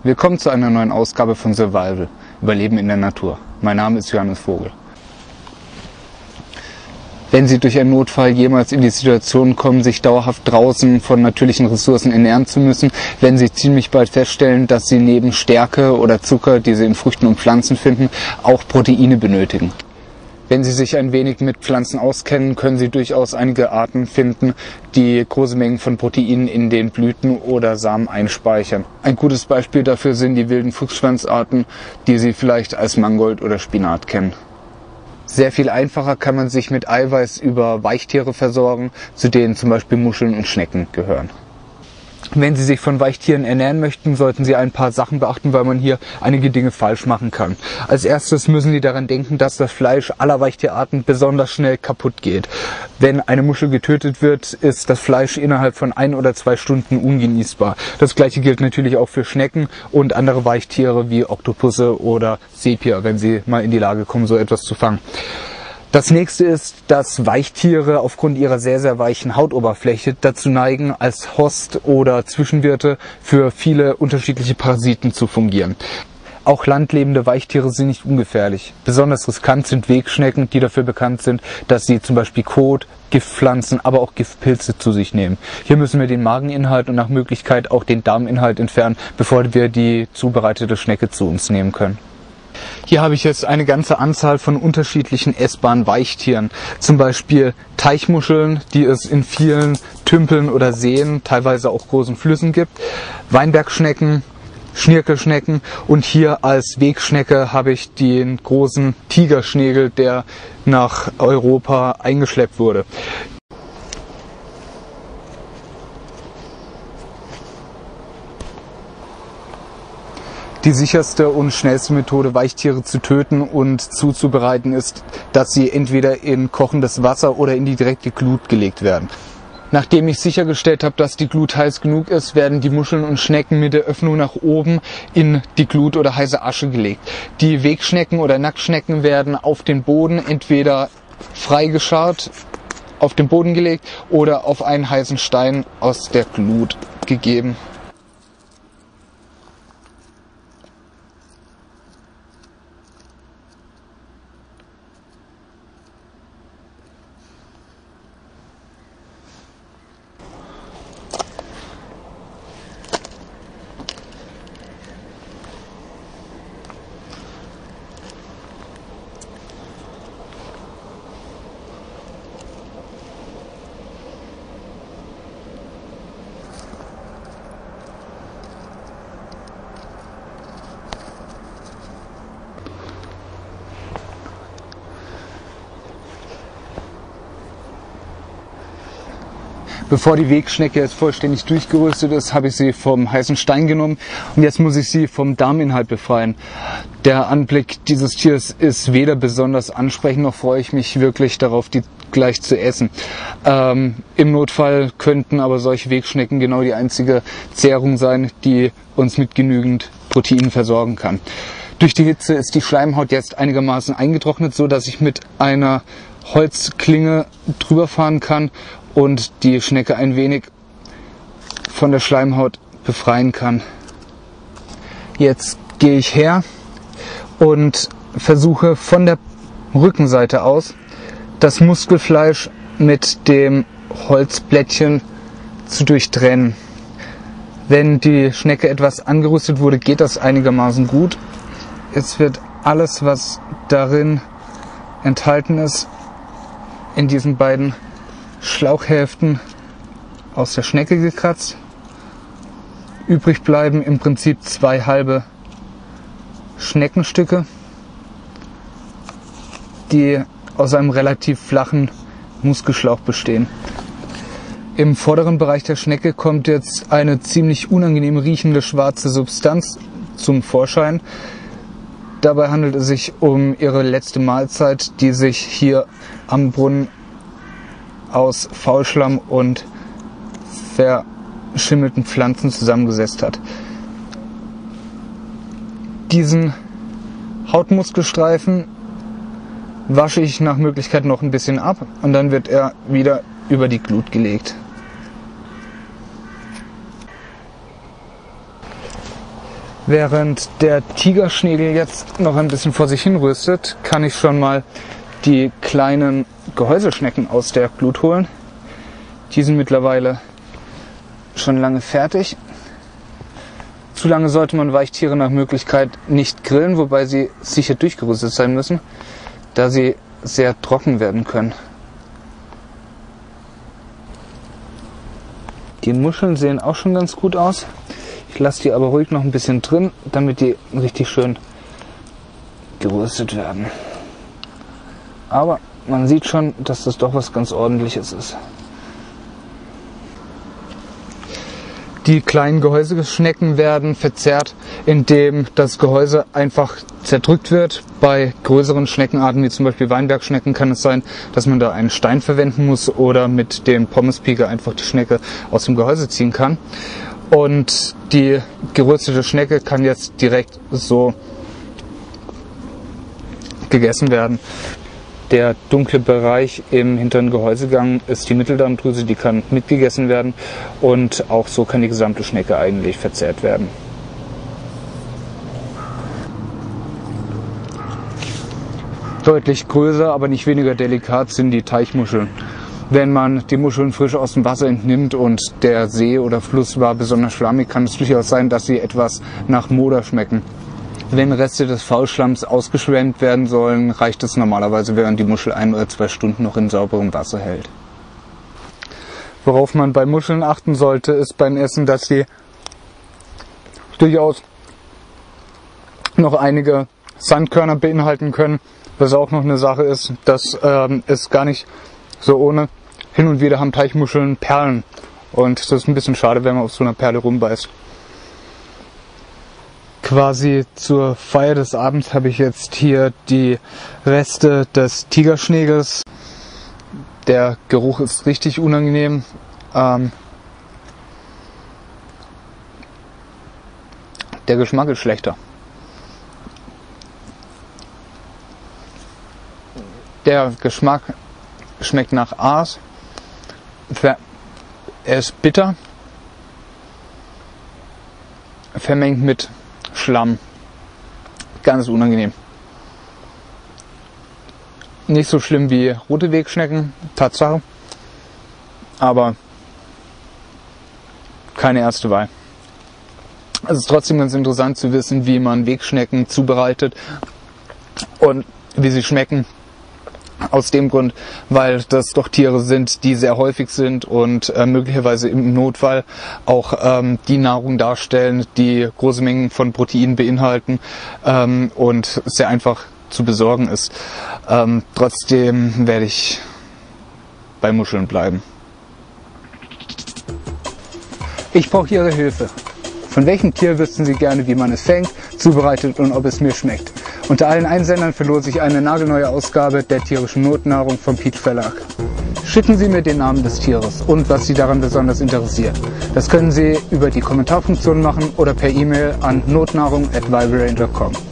Willkommen zu einer neuen Ausgabe von Survival, Überleben in der Natur. Mein Name ist Johannes Vogel. Wenn Sie durch einen Notfall jemals in die Situation kommen, sich dauerhaft draußen von natürlichen Ressourcen ernähren zu müssen, werden Sie ziemlich bald feststellen, dass Sie neben Stärke oder Zucker, die Sie in Früchten und Pflanzen finden, auch Proteine benötigen. Wenn Sie sich ein wenig mit Pflanzen auskennen, können Sie durchaus einige Arten finden, die große Mengen von Proteinen in den Blüten oder Samen einspeichern. Ein gutes Beispiel dafür sind die wilden Fuchsschwanzarten, die Sie vielleicht als Mangold oder Spinat kennen. Sehr viel einfacher kann man sich mit Eiweiß über Weichtiere versorgen, zu denen zum Beispiel Muscheln und Schnecken gehören. Wenn Sie sich von Weichtieren ernähren möchten, sollten Sie ein paar Sachen beachten, weil man hier einige Dinge falsch machen kann. Als erstes müssen Sie daran denken, dass das Fleisch aller Weichtierarten besonders schnell kaputt geht. Wenn eine Muschel getötet wird, ist das Fleisch innerhalb von 1 oder 2 Stunden ungenießbar. Das gleiche gilt natürlich auch für Schnecken und andere Weichtiere wie Oktopusse oder Sepia, wenn Sie mal in die Lage kommen, so etwas zu fangen. Das nächste ist, dass Weichtiere aufgrund ihrer sehr, sehr weichen Hautoberfläche dazu neigen, als Host oder Zwischenwirte für viele unterschiedliche Parasiten zu fungieren. Auch landlebende Weichtiere sind nicht ungefährlich. Besonders riskant sind Wegschnecken, die dafür bekannt sind, dass sie zum Beispiel Kot, Giftpflanzen, aber auch Giftpilze zu sich nehmen. Hier müssen wir den Mageninhalt und nach Möglichkeit auch den Darminhalt entfernen, bevor wir die zubereitete Schnecke zu uns nehmen können. Hier habe ich jetzt eine ganze Anzahl von unterschiedlichen essbaren Weichtieren. Zum Beispiel Teichmuscheln, die es in vielen Tümpeln oder Seen, teilweise auch großen Flüssen gibt. Weinbergschnecken, Schnirkelschnecken und hier als Wegschnecke habe ich den großen Tigerschnegel, der nach Europa eingeschleppt wurde. Die sicherste und schnellste Methode, Weichtiere zu töten und zuzubereiten, ist, dass sie entweder in kochendes Wasser oder in die direkte Glut gelegt werden. Nachdem ich sichergestellt habe, dass die Glut heiß genug ist, werden die Muscheln und Schnecken mit der Öffnung nach oben in die Glut oder heiße Asche gelegt. Die Wegschnecken oder Nacktschnecken werden auf den Boden entweder freigescharrt, auf den Boden gelegt oder auf einen heißen Stein aus der Glut gegeben. Bevor die Wegschnecke jetzt vollständig durchgeröstet ist, habe ich sie vom heißen Stein genommen und jetzt muss ich sie vom Darminhalt befreien. Der Anblick dieses Tiers ist weder besonders ansprechend, noch freue ich mich wirklich darauf, die gleich zu essen. Im Notfall könnten aber solche Wegschnecken genau die einzige Zehrung sein, die uns mit genügend Protein versorgen kann. Durch die Hitze ist die Schleimhaut jetzt einigermaßen eingetrocknet, so dass ich mit einer Holzklinge drüber fahren kann und die Schnecke ein wenig von der Schleimhaut befreien kann. Jetzt gehe ich her und versuche von der Rückenseite aus das Muskelfleisch mit dem Holzblättchen zu durchtrennen. Wenn die Schnecke etwas angerüstet wurde, geht das einigermaßen gut. Jetzt wird alles, was darin enthalten ist, in diesen beiden Schlauchhälften aus der Schnecke gekratzt. Übrig bleiben im Prinzip 2 halbe Schneckenstücke, die aus einem relativ flachen Muskelschlauch bestehen. Im vorderen Bereich der Schnecke kommt jetzt eine ziemlich unangenehm riechende schwarze Substanz zum Vorschein. Dabei handelt es sich um ihre letzte Mahlzeit, die sich hier am Brunnen aus Faulschlamm und verschimmelten Pflanzen zusammengesetzt hat. Diesen Hautmuskelstreifen wasche ich nach Möglichkeit noch ein bisschen ab und dann wird er wieder über die Glut gelegt. Während der Tigerschnägel jetzt noch ein bisschen vor sich hin röstet, kann ich schon mal die kleinen Gehäuseschnecken aus der Glut holen. Die sind mittlerweile schon lange fertig. Zu lange sollte man Weichtiere nach Möglichkeit nicht grillen, wobei sie sicher durchgeröstet sein müssen, da sie sehr trocken werden können. Die Muscheln sehen auch schon ganz gut aus. Ich lasse die aber ruhig noch ein bisschen drin, damit die richtig schön geröstet werden. Aber man sieht schon, dass das doch was ganz Ordentliches ist. Die kleinen Gehäuseschnecken werden verzehrt, indem das Gehäuse einfach zerdrückt wird. Bei größeren Schneckenarten, wie zum Beispiel Weinbergschnecken, kann es sein, dass man da einen Stein verwenden muss oder mit dem Pommespieker einfach die Schnecke aus dem Gehäuse ziehen kann. Und die geröstete Schnecke kann jetzt direkt so gegessen werden. Der dunkle Bereich im hinteren Gehäusegang ist die Mitteldarmdrüse, die kann mitgegessen werden und auch so kann die gesamte Schnecke eigentlich verzehrt werden. Deutlich größer, aber nicht weniger delikat sind die Teichmuscheln. Wenn man die Muscheln frisch aus dem Wasser entnimmt und der See oder Fluss war besonders schlammig, kann es durchaus sein, dass sie etwas nach Moder schmecken. Wenn Reste des Faulschlamms ausgeschwemmt werden sollen, reicht es normalerweise, wenn man die Muschel 1 oder 2 Stunden noch in sauberem Wasser hält. Worauf man bei Muscheln achten sollte, ist beim Essen, dass sie durchaus noch einige Sandkörner beinhalten können. Was auch noch eine Sache ist, das ist gar nicht so ohne. Hin und wieder haben Teichmuscheln Perlen und das ist ein bisschen schade, wenn man auf so einer Perle rumbeißt. Quasi zur Feier des Abends habe ich jetzt hier die Reste des Tigerschnägels. Der Geruch ist richtig unangenehm. Der Geschmack ist schlechter. Der Geschmack schmeckt nach Aas. Er ist bitter, vermengt mit Schlamm. Ganz unangenehm. Nicht so schlimm wie rote Wegschnecken, Tatsache. Aber keine erste Wahl. Es ist trotzdem ganz interessant zu wissen, wie man Wegschnecken zubereitet und wie sie schmecken. Aus dem Grund, weil das doch Tiere sind, die sehr häufig sind und möglicherweise im Notfall auch die Nahrung darstellen, die große Mengen von Proteinen beinhalten und sehr einfach zu besorgen ist. Trotzdem werde ich bei Muscheln bleiben. Ich brauche Ihre Hilfe. Von welchem Tier wüssten Sie gerne, wie man es fängt, zubereitet und ob es mir schmeckt? Unter allen Einsendern verlose ich eine nagelneue Ausgabe der tierischen Notnahrung vom Peach Verlag. Schicken Sie mir den Namen des Tieres und was Sie daran besonders interessiert. Das können Sie über die Kommentarfunktion machen oder per E-Mail an notnahrung@vibrain.com.